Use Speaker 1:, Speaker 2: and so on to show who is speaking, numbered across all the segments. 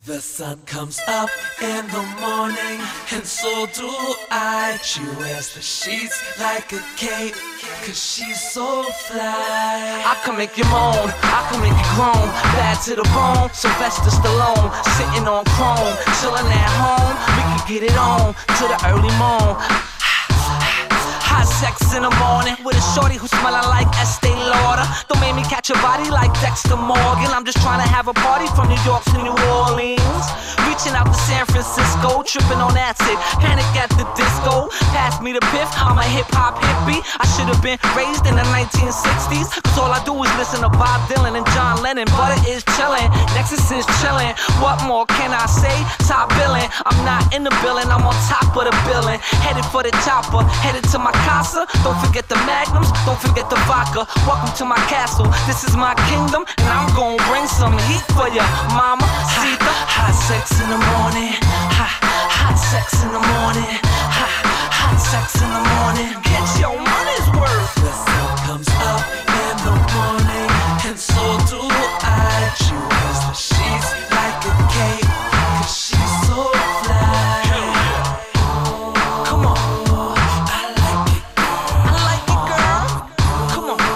Speaker 1: The sun comes up in the morning, and so do I. She wears the sheets like a cape, cause she's so fly.
Speaker 2: I can make you moan, I can make you groan, bad to the bone, Sylvester Stallone, sitting on chrome, chilling at home, we can get it on, to the early morn. Hot sex in the morning with a shorty who smelling like Estee Lauder. Don't make me catch a body like Dexter Morgan. I'm just trying to have a party from New York to New Orleans. Reaching out to San Francisco, tripping on acid, panic at the disco. Pass me the piff, I'm a hip-hop hippie. I should have been raised in the 1960s, cause all I do is listen to Bob Dylan and John Lennon. Butter is chillin', Nexus is chillin'. What more can I say? Top billing, I'm not in the building, I'm on top of the building. Headed for the chopper, headed to my casa. Don't forget the magnums, don't forget the vodka. Welcome to my castle, this is my kingdom, and I'm gonna bring some heat for ya, mama. See the
Speaker 1: hot sex in the morning, hot sex in the morning, hot sex in the morning.
Speaker 2: Get your money's worth.
Speaker 1: The sun comes up in the morning, and so do I. She wears the sheets like a cape, cause she's so fly.
Speaker 2: Come on, I like it, girl. Come on,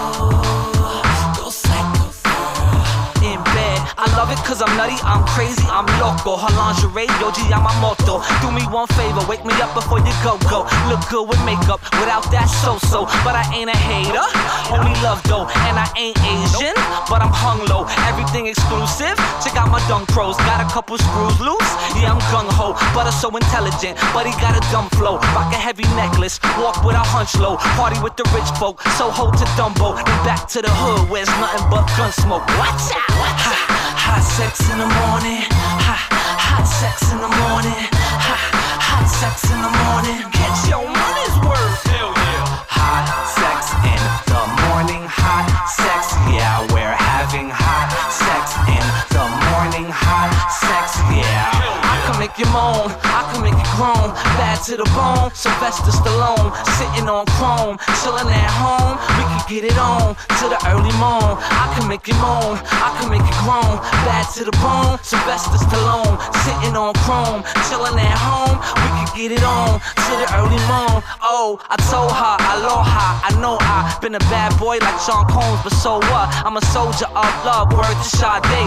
Speaker 1: go psycho, girl.
Speaker 2: In bed, I love it cause I'm nutty, I'm crazy, I'm loco. Her lingerie, Yoji Yamamoto. Do me one favor, wake me up before you go. Look good with makeup, without that so-so. But I ain't a hater, only love though. And I ain't Asian, but I'm hung low. Everything exclusive, check out my dunk pros. Got a couple screws loose, yeah I'm gung-ho. Butter so intelligent, but he got a dumb flow. Rock a heavy necklace, walk with a hunch low. Party with the rich folk, Soho to Dumbo. Then back to the hood where it's nothing but gun smoke. Watch out, watch out.
Speaker 1: Hot sex in the morning, hot sex in the morning, hot sex in the morning.
Speaker 2: Get your money's worth.
Speaker 1: Hell yeah.
Speaker 2: Hot sex in the morning, hot sex, yeah, we're having hot sex in the morning, hot sex, yeah. I can make you moan, I can make you groan, bad to the bone, Sylvester Stallone, sitting on chrome, chilling at home, we can get it on, to the early morn. I can make you moan, I can make you groan, bad to the bone, Sylvester Stallone, sitting on chrome, chilling at home, we can get it on, to the early morn. Oh, I told her, aloha, I know I've been a bad boy like Sean Combs, but so what? I'm a soldier of love, word to Sade.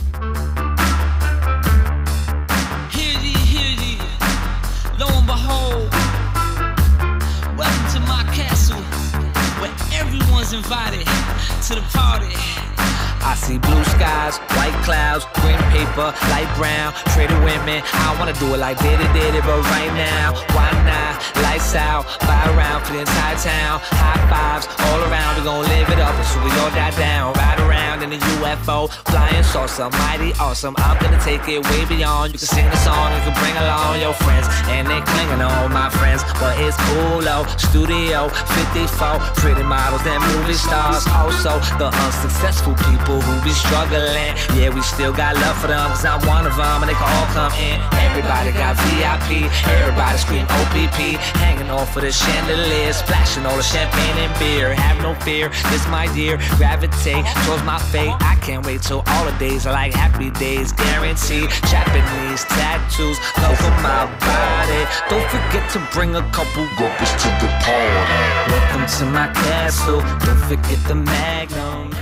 Speaker 3: Hear ye, lo and behold, welcome to my castle, where everyone's invited to the party.
Speaker 4: I see blue skies, white clouds, green paper, light brown, pretty women. I wanna do it like did it, but right now, why not? Lights out, fire around for the entire town. High fives all around, we gon' live it up until we all die down. Ride around in a UFO, flying saucer, mighty awesome. I'm gonna take it way beyond. You can sing the song, you can bring along your friends, and they clinging on my friends. But it's cool, oh, Studio 54, pretty models and movie stars. Also, the unsuccessful people who be struggling, yeah, we still got love for them, cause I'm one of them, and they can all come in. Everybody got VIP, everybody scream OPP, hanging off of the chandelier, splashing all the champagne and beer. Have no fear, this my year, gravitate towards my fate. I can't wait till all the days are like happy days, guaranteed. Japanese tattoos over my body. Don't forget to bring a couple rubbers to the party. Welcome to my castle, don't forget the Magnum.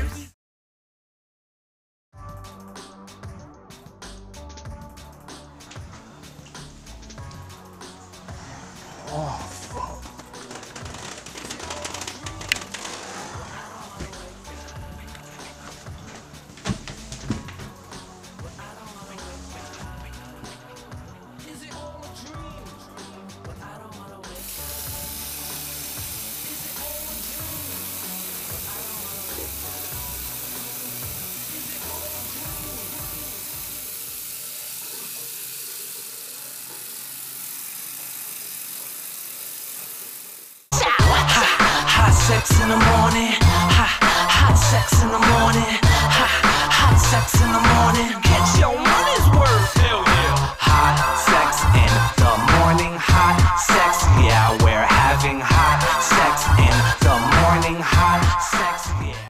Speaker 1: Sex in the morning, hot sex in the morning, hot sex in the morning.
Speaker 2: Get your money's worth.
Speaker 1: Hell yeah. Hot sex in